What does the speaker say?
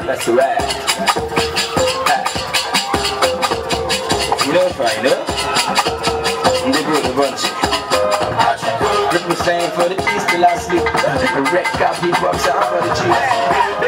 That's the rap. You know, fine, you know? They grew the bunch. Rip the same for the east till I sleep. The wreck got people upside for the cheese.